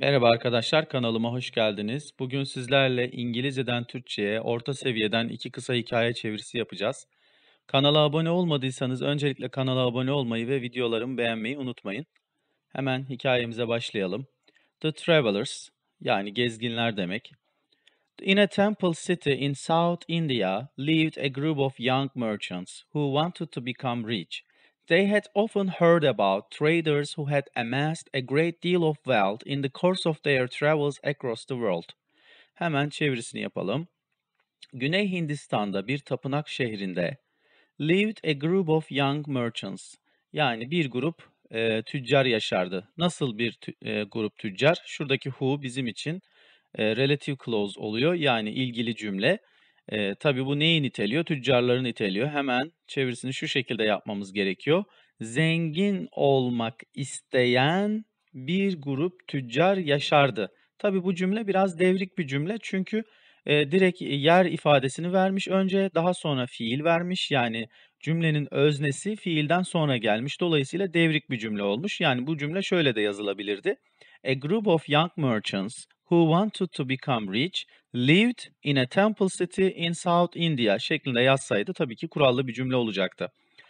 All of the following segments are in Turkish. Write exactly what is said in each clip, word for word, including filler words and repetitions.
Merhaba arkadaşlar, kanalıma hoş geldiniz. Bugün sizlerle İngilizceden Türkçe'ye, orta seviyeden iki kısa hikaye çevirisi yapacağız. Kanala abone olmadıysanız öncelikle kanala abone olmayı ve videolarımı beğenmeyi unutmayın. Hemen hikayemize başlayalım. The Travelers, yani gezginler demek. In a temple city in South India lived a group of young merchants who wanted to become rich. They had often heard about traders who had amassed a great deal of wealth in the course of their travels across the world. Hemen çevirisini yapalım. Güney Hindistan'da bir tapınak şehrinde lived a group of young merchants. Yani bir grup e, tüccar yaşardı. Nasıl bir tü- e, grup tüccar? Şuradaki who bizim için e, relative clause oluyor. Yani ilgili cümle. E, tabii bu neyi niteliyor? Tüccarları niteliyor. Hemen çevirisini şu şekilde yapmamız gerekiyor. Zengin olmak isteyen bir grup tüccar yaşardı. Tabii bu cümle biraz devrik bir cümle çünkü e, direkt yer ifadesini vermiş önce, daha sonra fiil vermiş. Yani cümlenin öznesi fiilden sonra gelmiş. Dolayısıyla devrik bir cümle olmuş. Yani bu cümle şöyle de yazılabilirdi. A group of young merchants who wanted to become rich lived in a temple city in South India şeklinde yazsaydı tabii ki kurallı bir cümle olacaktı.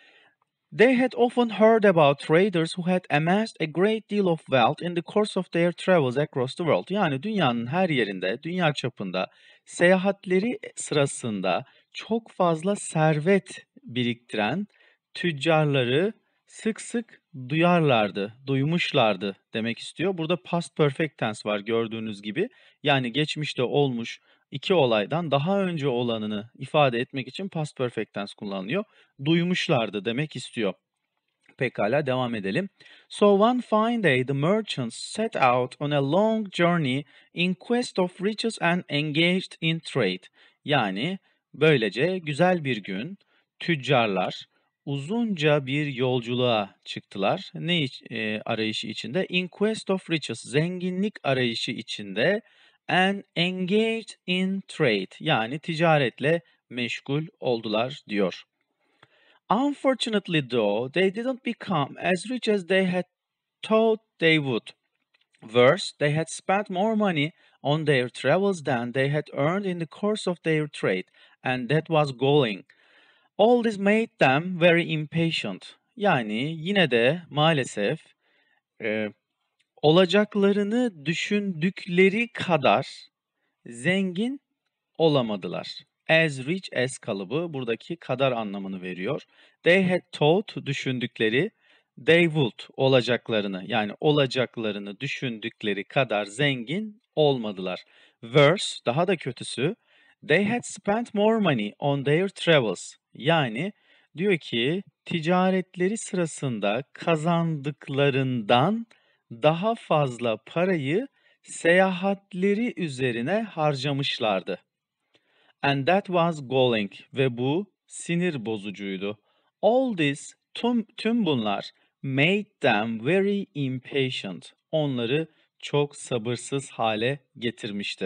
They had often heard about traders who had amassed a great deal of wealth in the course of their travels across the world. Yani dünyanın her yerinde, dünya çapında seyahatleri sırasında çok fazla servet biriktiren tüccarları sık sık duyarlardı, duymuşlardı demek istiyor. Burada past perfect tense var gördüğünüz gibi. Yani geçmişte olmuş iki olaydan daha önce olanını ifade etmek için past perfect tense kullanılıyor. Duymuşlardı demek istiyor. Pekala devam edelim. So one fine day the merchants set out on a long journey in quest of riches and engaged in trade. Yani böylece güzel bir gün tüccarlar uzunca bir yolculuğa çıktılar. Ne iç- e, arayışı içinde? In quest of riches, zenginlik arayışı içinde and engaged in trade. Yani ticaretle meşgul oldular diyor. Unfortunately, though, they didn't become as rich as they had thought they would. Worse, they had spent more money on their travels than they had earned in the course of their trade, and that was galling. All this made them very impatient. Yani yine de maalesef e, olacaklarını düşündükleri kadar zengin olamadılar. As rich as kalıbı buradaki kadar anlamını veriyor. They had thought düşündükleri, they would olacaklarını yani olacaklarını düşündükleri kadar zengin olmadılar. Worse, daha da kötüsü, they had spent more money on their travels. Yani diyor ki ticaretleri sırasında kazandıklarından daha fazla parayı seyahatleri üzerine harcamışlardı. And that was galling ve bu sinir bozucuydu. All this, tüm, tüm bunlar made them very impatient. Onları çok sabırsız hale getirmişti.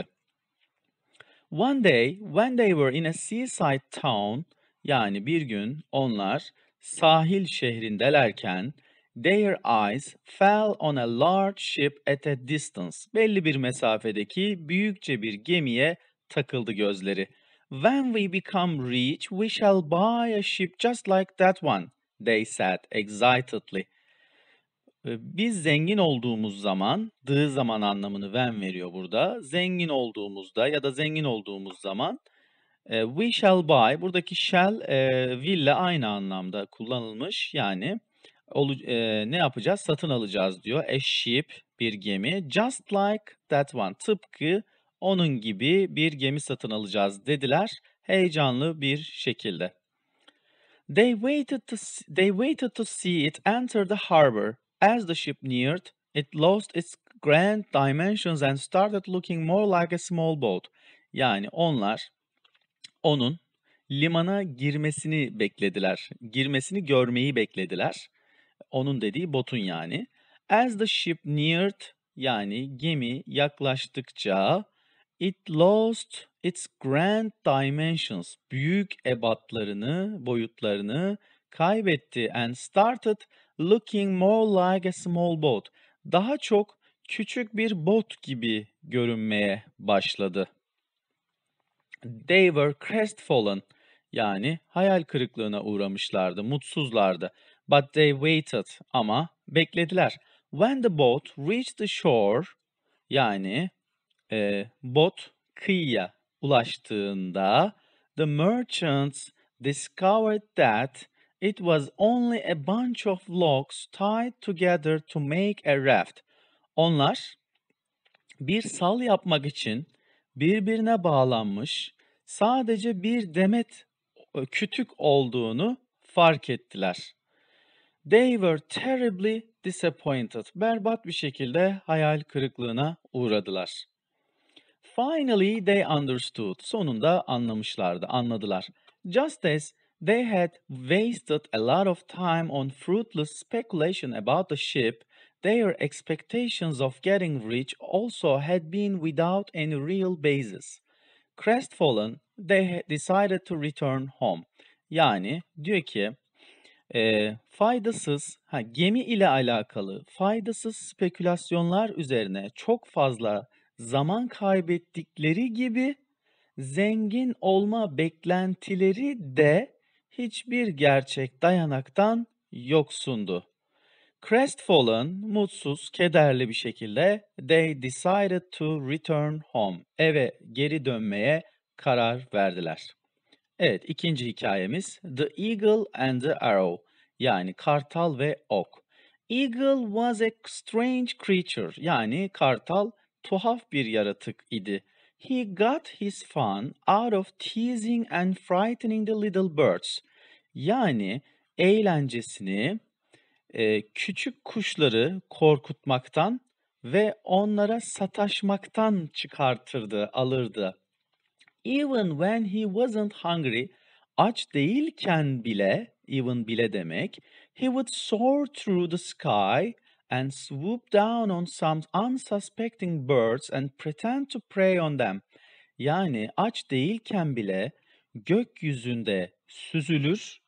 One day, when they were in a seaside town, yani bir gün onlar sahil şehrindelerken, their eyes fell on a large ship at a distance. Belli bir mesafedeki büyükçe bir gemiye takıldı gözleri. When we become rich, we shall buy a ship just like that one, they said excitedly. Ee, Biz zengin olduğumuz zaman, dığı zaman anlamını when veriyor burada. Zengin olduğumuzda ya da zengin olduğumuz zaman e, we shall buy, buradaki shall e, will ile aynı anlamda kullanılmış. Yani olu- e, ne yapacağız? Satın alacağız diyor. A ship, bir gemi. Just like that one, tıpkı onun gibi bir gemi satın alacağız dediler. Heyecanlı bir şekilde. They waited to s- they waited to see it enter the harbor. As the ship neared, it lost its grand dimensions and started looking more like a small boat. Yani onlar onun limana girmesini beklediler. Girmesini görmeyi beklediler. Onun dediği botun yani. As the ship neared, yani gemi yaklaştıkça it lost its grand dimensions. Büyük ebatlarını, boyutlarını kaybetti and started looking more like a small boat. Daha çok küçük bir bot gibi görünmeye başladı. They were crestfallen, yani hayal kırıklığına uğramışlardı, mutsuzlardı. But they waited, ama beklediler. When the boat reached the shore, yani e, bot kıyıya ulaştığında, the merchants discovered that it was only a bunch of logs tied together to make a raft. Onlar bir sal yapmak için birbirine bağlanmış sadece bir demet e, kütük olduğunu fark ettiler. They were terribly disappointed. Berbat bir şekilde hayal kırıklığına uğradılar. Finally they understood. Sonunda anlamışlardı, anladılar. Just as they had wasted a lot of time on fruitless speculation about the ship, their expectations of getting rich also had been without any real basis. Crestfallen, they decided to return home. Yani diyor ki e, faydasız, ha, gemi ile alakalı faydasız spekülasyonlar üzerine çok fazla zaman kaybettikleri gibi zengin olma beklentileri de hiçbir gerçek dayanaktan yoksundu. Crestfallen, mutsuz, kederli bir şekilde they decided to return home. Eve geri dönmeye karar verdiler. Evet, ikinci hikayemiz The Eagle and the Arrow, yani kartal ve ok. Eagle was a strange creature, yani kartal tuhaf bir yaratık idi. He got his fun out of teasing and frightening the little birds. Yani eğlencesini e, küçük kuşları korkutmaktan ve onlara sataşmaktan çıkartırdı, alırdı. Even when he wasn't hungry, aç değilken bile, even bile demek, he would soar through the sky and swoop down on some unsuspecting birds and pretend to prey on them. Yani aç değilken bile gökyüzünde süzülür,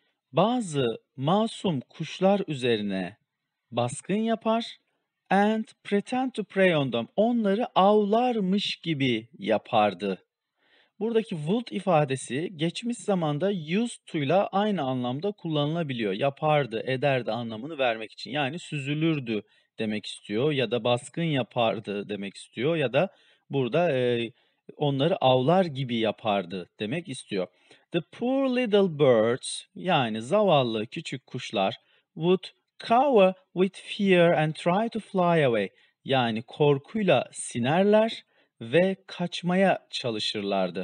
bazı masum kuşlar üzerine baskın yapar and pretend to prey on them. Onları avlarmış gibi yapardı. Buradaki would ifadesi geçmiş zamanda used to'yla aynı anlamda kullanılabiliyor. Yapardı, ederdi anlamını vermek için. Yani süzülürdü demek istiyor ya da baskın yapardı demek istiyor ya da burada e, onları avlar gibi yapardı demek istiyor. The poor little birds, yani zavallı küçük kuşlar, would cower with fear and try to fly away. Yani korkuyla sinerler ve kaçmaya çalışırlardı.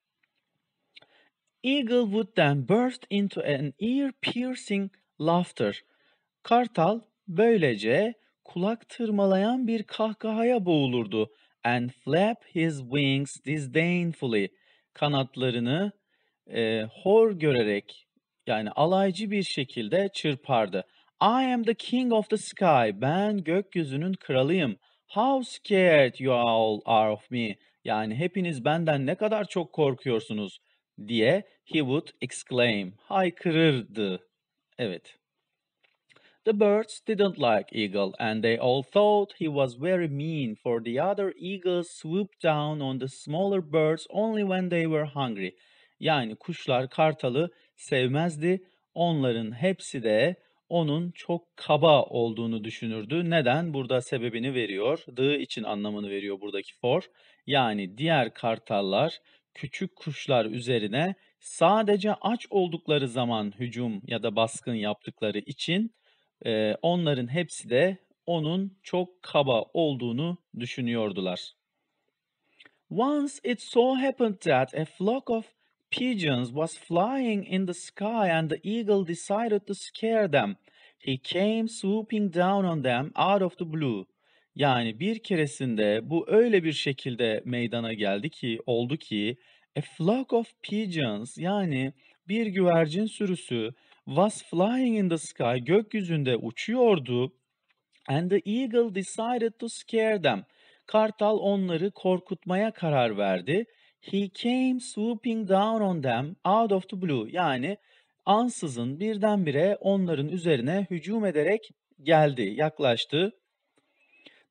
Eagle would then burst into an ear-piercing laughter. Kartal böylece kulak tırmalayan bir kahkahaya boğulurdu. And flap his wings disdainfully. Kanatlarını e, hor görerek, yani alaycı bir şekilde çırpardı. I am the king of the sky. Ben gökyüzünün kralıyım. How scared you all are of me. Yani hepiniz benden ne kadar çok korkuyorsunuz diye he would exclaim. Haykırırdı. Evet. The birds didn't like Eagle, and they all thought he was very mean, for the other eagles swooped down on the smaller birds only when they were hungry. Yani kuşlar kartalı sevmezdi. Onların hepsi de onun çok kaba olduğunu düşünürdü. Neden? Burada sebebini veriyor. The için anlamını veriyor buradaki for. Yani diğer kartallar küçük kuşlar üzerine sadece aç oldukları zaman hücum ya da baskın yaptıkları için Eee, onların hepsi de onun çok kaba olduğunu düşünüyordular. Once it so happened that a flock of pigeons was flying in the sky and the eagle decided to scare them. He came swooping down on them out of the blue. Yani bir keresinde bu öyle bir şekilde meydana geldi ki, oldu ki, a flock of pigeons, yani bir güvercin sürüsü was flying in the sky, gökyüzünde uçuyordu. And the eagle decided to scare them. Kartal onları korkutmaya karar verdi. He came swooping down on them out of the blue. Yani ansızın birdenbire onların üzerine hücum ederek geldi, yaklaştı.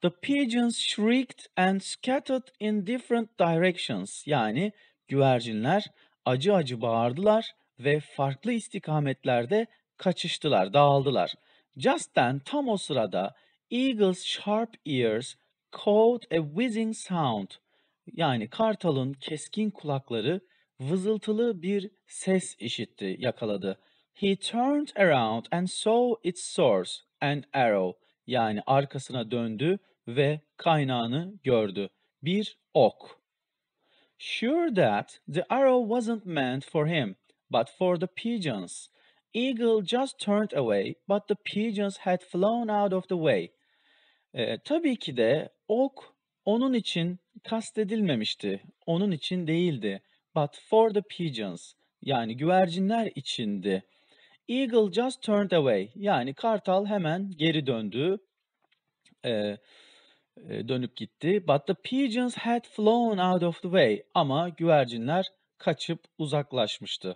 The pigeons shrieked and scattered in different directions. Yani güvercinler acı acı bağırdılar ve farklı istikametlerde kaçıştılar, dağıldılar. Just then, tam o sırada Eagle's sharp ears caught a whizzing sound. Yani kartalın keskin kulakları vızıltılı bir ses işitti, yakaladı. He turned around and saw its source, an arrow. Yani arkasına döndü ve kaynağını gördü. Bir ok. Sure that the arrow wasn't meant for him, but for the pigeons. Eagle just turned away, but the pigeons had flown out of the way. Ee, tabii ki de ok onun için kastedilmemişti. Onun için değildi. But for the pigeons. Yani güvercinler içindi. Eagle just turned away. Yani kartal hemen geri döndü. Ee, e, dönüp gitti. But the pigeons had flown out of the way. Ama güvercinler kaçıp uzaklaşmıştı.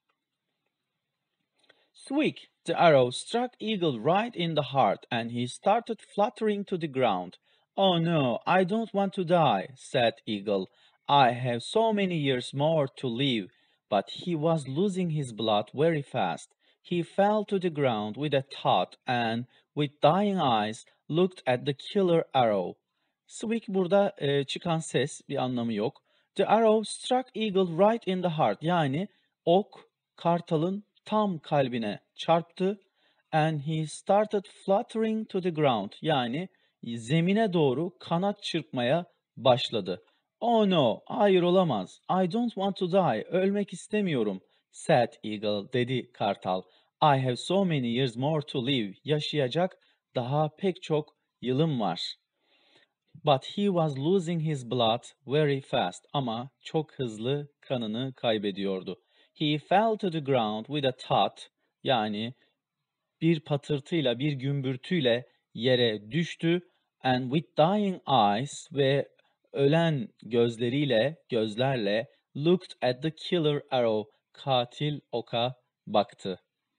Squeak! The arrow struck Eagle right in the heart, and he started fluttering to the ground. Oh no, I don't want to die, said Eagle. I have so many years more to live. But he was losing his blood very fast. He fell to the ground with a thud and, with dying eyes, looked at the killer arrow. Squeak burada e, çıkan ses, bir anlamı yok. The arrow struck Eagle right in the heart. Yani ok kartalın tam kalbine çarptı. And he started fluttering to the ground. Yani zemine doğru kanat çırpmaya başladı. Oh no, hayır olamaz. I don't want to die. Ölmek istemiyorum, said Eagle, dedi kartal. I have so many years more to live. Yaşayacak daha pek çok yılım var. But he was losing his blood very fast. Ama çok hızlı kanını kaybediyordu. He fell to the ground with a thud. Yani bir patırtıyla, bir gümbürtüyle yere düştü. And with dying eyes ve ölen gözleriyle, gözlerle looked at the killer arrow. Katil oka baktı.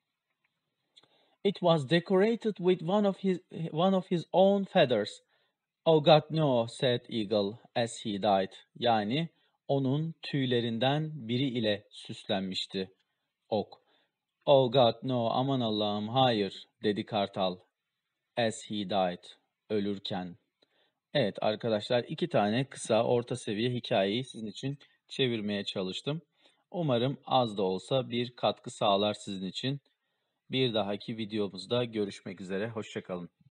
It was decorated with one of his one of his own feathers. Oh God no, said Eagle as he died. Yani onun tüylerinden biri ile süslenmişti ok. Oh God no, aman Allah'ım hayır, dedi kartal as he died, ölürken. Evet arkadaşlar, iki tane kısa orta seviye hikayeyi sizin için çevirmeye çalıştım. Umarım az da olsa bir katkı sağlar sizin için. Bir dahaki videomuzda görüşmek üzere, hoşça kalın.